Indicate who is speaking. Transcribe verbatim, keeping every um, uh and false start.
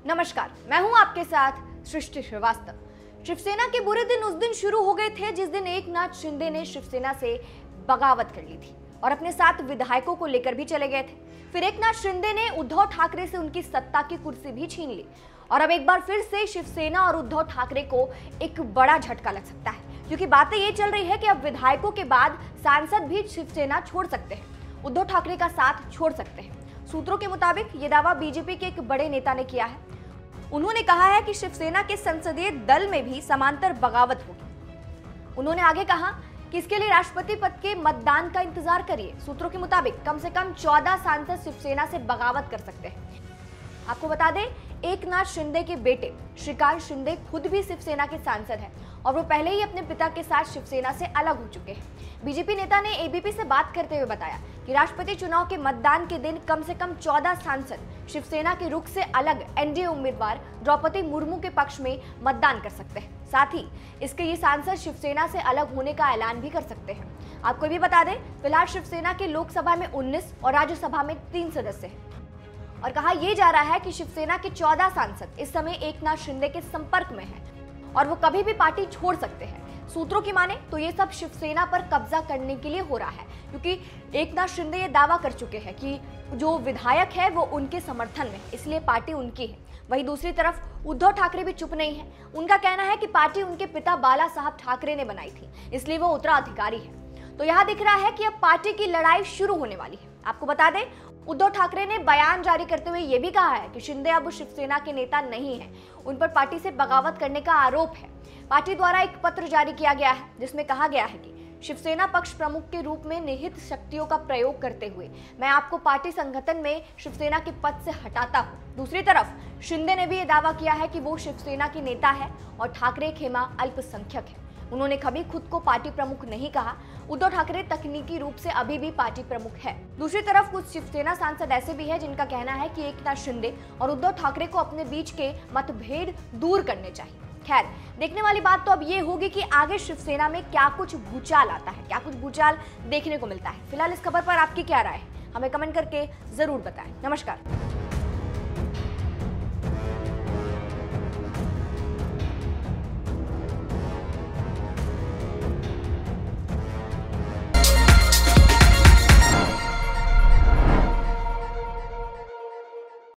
Speaker 1: नमस्कार, मैं हूं आपके साथ सृष्टि श्रीवास्तव। शिवसेना के बुरे दिन उस दिन शुरू हो गए थे जिस दिन एकनाथ शिंदे ने शिवसेना से बगावत कर ली थी और अपने साथ विधायकों को लेकर भी चले गए थे। फिर एकनाथ शिंदे ने उद्धव ठाकरे से उनकी सत्ता की कुर्सी भी छीन ली और अब एक बार फिर से शिवसेना और उद्धव ठाकरे को एक बड़ा झटका लग सकता है, क्योंकि बातें ये चल रही है कि अब विधायकों के बाद सांसद भी शिवसेना छोड़ सकते हैं, उद्धव ठाकरे का साथ छोड़ सकते हैं। सूत्रों के मुताबिक ये दावा बीजेपी के एक बड़े नेता ने किया है। उन्होंने कहा है कि शिवसेना के संसदीय दल में भी समांतर बगावत होगी। उन्होंने आगे कहा कि इसके लिए राष्ट्रपति पद के मतदान का इंतजार करिए। सूत्रों के मुताबिक कम से कम चौदह सांसद शिवसेना से बगावत कर सकते हैं। आपको बता दें, एकनाथ शिंदे के बेटे श्रीकांत शिंदे खुद भी शिवसेना के सांसद हैं और वो पहले ही अपने पिता के साथ शिवसेना से अलग हो चुके हैं। बीजेपी नेता ने एबीपी से बात करते हुए बताया कि राष्ट्रपति चुनाव के मतदान के दिन कम से कम चौदह सांसद शिवसेना के रुख से अलग एनडीए उम्मीदवार द्रौपदी मुर्मू के पक्ष में मतदान कर सकते हैं। साथ ही इसके ये सांसद शिवसेना से अलग होने का ऐलान भी कर सकते हैं। आपको भी बता दें, फिलहाल शिवसेना के लोकसभा में उन्नीस और राज्यसभा में तीन सदस्य हैं और कहा यह जा रहा है कि शिवसेना के चौदह सांसद इस समय एकनाथ शिंदे के संपर्क में हैं और वो कभी भी पार्टी छोड़ सकते हैं। सूत्रों की माने तो ये सब शिवसेना पर कब्जा करने के लिए हो रहा है, क्योंकि एकनाथ शिंदे ये दावा कर चुके हैं कि जो विधायक है वो उनके समर्थन में, इसलिए पार्टी उनकी है। वहीं दूसरी तरफ उद्धव ठाकरे भी चुप नहीं है। उनका कहना है कि पार्टी उनके पिता बाला साहब ठाकरे ने बनाई थी, इसलिए वो उत्तराधिकारी है। तो यहाँ दिख रहा है कि अब पार्टी की लड़ाई शुरू होने वाली है। आपको बता दें, उद्धव ठाकरे ने बयान जारी करते हुए यह भी कहा है कि शिंदे अब शिवसेना के नेता नहीं हैं। उन पर पार्टी से बगावत करने का आरोप है। पार्टी द्वारा एक पत्र जारी किया गया है जिसमें कहा गया है कि शिवसेना पक्ष प्रमुख के रूप में निहित शक्तियों का प्रयोग करते हुए मैं आपको पार्टी संगठन में शिवसेना के पद से हटाता हूं। दूसरी तरफ शिंदे ने भी ये दावा किया है कि वो शिवसेना के नेता है और ठाकरे खेमा अल्पसंख्यक है। उन्होंने कभी खुद को पार्टी प्रमुख नहीं कहा। उद्धव ठाकरे तकनीकी रूप से अभी भी पार्टी प्रमुख है। दूसरी तरफ कुछ शिवसेना सांसद ऐसे भी हैं जिनका कहना है कि एकनाथ शिंदे और उद्धव ठाकरे को अपने बीच के मतभेद दूर करने चाहिए। खैर, देखने वाली बात तो अब ये होगी कि आगे शिवसेना में क्या कुछ भूचाल आता है, क्या कुछ भूचाल देखने को मिलता है। फिलहाल इस खबर पर आपकी क्या राय है, हमें कमेंट करके जरूर बताएं। नमस्कार।